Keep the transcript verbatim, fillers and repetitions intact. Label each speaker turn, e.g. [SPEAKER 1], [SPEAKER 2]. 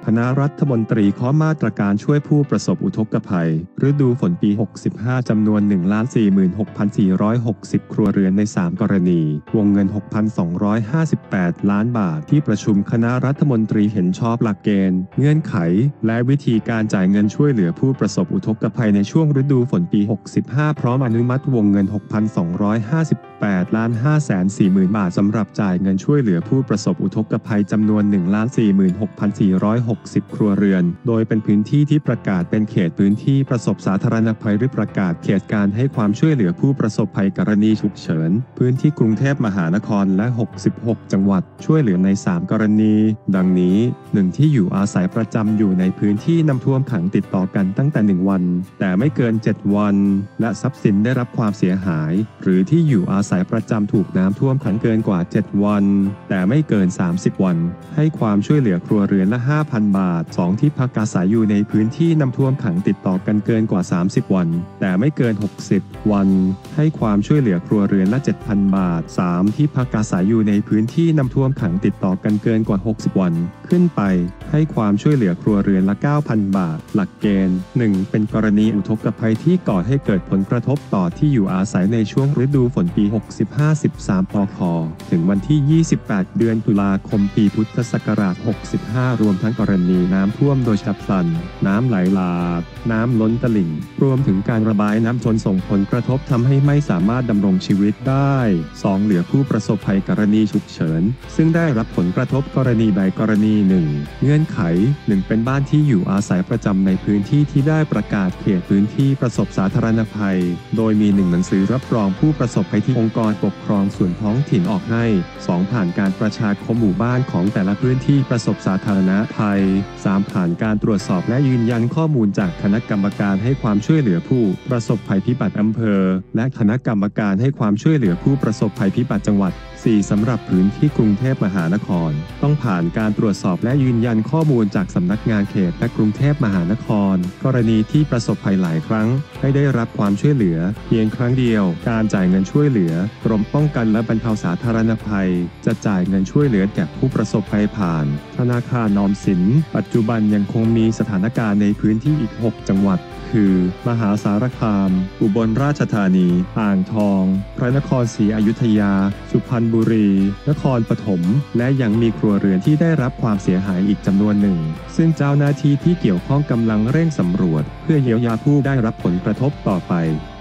[SPEAKER 1] คณะรัฐมนตรีเคาะมาตรการช่วยผู้ประสบอุทกภัยฤดูฝนปี หกสิบห้า จำนวน หนึ่งล้านสี่หมื่นหกพันสี่ร้อยหกสิบ ครัวเรือนใน สาม กรณี วงเงิน หกพันสองร้อยห้าสิบแปด ล้านบาทที่ประชุมคณะรัฐมนตรีเห็นชอบหลักเกณฑ์เงื่อนไขและวิธีการจ่ายเงินช่วยเหลือผู้ประสบอุทกภัยในช่วงฤดูฝนปี หกสิบห้า พร้อมอนุมัติวงเงิน หกพันสองร้อยห้าสิบแปด ล้าน ห้าแสนสี่หมื่น บาทสำหรับจ่ายเงินช่วยเหลือผู้ประสบอุทกภัยจำนวน หนึ่งล้านสี่หมื่นหกพันสี่ร้อยหกสิบ ครัวเรือนโดยเป็นพื้นที่ที่ประกาศเป็นเขตพื้นที่ประสบสาธารณภัยหรือประกาศเขตการให้ความช่วยเหลือผู้ประสบภัยกรณีฉุกเฉินพื้นที่กรุงเทพมหานครและหกสิบหกจังหวัดช่วยเหลือใน สาม กรณี ดังนี้ หนึ่ง ที่อยู่อาศัยประจำอยู่ในพื้นที่น้ำท่วมขังติดต่อกันตั้งแต่หนึ่งวันแต่ไม่เกินเจ็ดวันและทรัพย์สินได้รับความเสียหายหรือที่อยู่อาศัยประจำถูกน้ำท่วมขังเกินกว่าเจ็ดวันแต่ไม่เกินสามสิบวันให้ความช่วยเหลือครัวเรือนละ ห้าพัน บาท สอง ที่พักอาศัยอยู่ในพื้นที่น้ำท่วมขังติดต่อกันเกินกว่าสามสิบวันแต่ไม่เกินหกสิบวันให้ความช่วยเหลือครัวเรือนละ เจ็ดพัน บาท สาม ที่พักอาศัยอยู่ในพื้นที่น้ำท่วมขังติดต่อกันเกินกว่าหกสิบวันขึ้นไปให้ความช่วยเหลือครัวเรือนละ เก้าพัน บาทหลักเกณฑ์ หนึ่ง เป็นกรณีอุทกภัยที่ก่อให้เกิดผลกระทบต่อที่อยู่อาศัยในช่วงฤดูฝนปี หกสิบห้า สิบสาม ปค ถึงวันที่ ยี่สิบแปด เดือนตุลาคมปีพุทธศักราช หกสิบห้า รวมทั้งกรณีน้ำท่วมโดยฉับพลันน้ำไหลหลากน้ำล้นตลิ่งรวมถึงการระบายน้ำจนส่งผลกระทบทำให้ไม่สามารถดำรงชีวิตได้ สอง เหลือผู้ประสบภัยกรณีฉุกเฉินซึ่งได้รับผลกระทบกรณีใดกรณีหนึ่งเงื่อนไข หนึ่ง เป็นบ้านที่อยู่อาศัยประจำในพื้นที่ที่ได้ประกาศเขตพื้นที่ประสบสาธารณภัยโดยมีหนึ่งหนังสือรับรองผู้ประสบภัยที่องค์กรปกครองส่วนท้องถิ่นออกให้ สอง ผ่านการประชาคมหมู่บ้านของแต่ละพื้นที่ประสบสาธารณภัย สาม ผ่านการตรวจสอบและยืนยันข้อมูลจากคณะกรรมการให้ความช่วยเหลือผู้ประสบภัยพิบัติอำเภอและคณะกรรมการให้ความช่วยเหลือผู้ประสบภัยพิบัติจังหวัด สี่ สำหรับพื้นที่กรุงเทพมหานครต้องผ่านการตรวจสอบและยืนยันข้อมูลจากสำนักงานเขตและกรุงเทพมหานครกรณีที่ประสบภัยหลายครั้งให้ได้รับความช่วยเหลือเพียงครั้งเดียวการจ่ายเงินช่วยเหลือกรมป้องกันและบรรเทาสาธารณภัยจะจ่ายเงินช่วยเหลือแก่ผู้ประสบภัยผ่านธนาคารออมสินปัจจุบันยังคงมีสถานการณ์ในพื้นที่อีกหกจังหวัดคือมหาสารคามอุบลราชธานีอ่างทองพระนครศรีอยุธยาสุพรรณบุรีนครปฐมและยังมีครัวเรือนที่ได้รับความเสียหายอีกจำนวนหนึ่งซึ่งเจ้าหน้าที่ที่เกี่ยวข้องกำลังเร่งสำรวจเพื่อเยียวยาผู้ได้รับผลกระทบต่อไป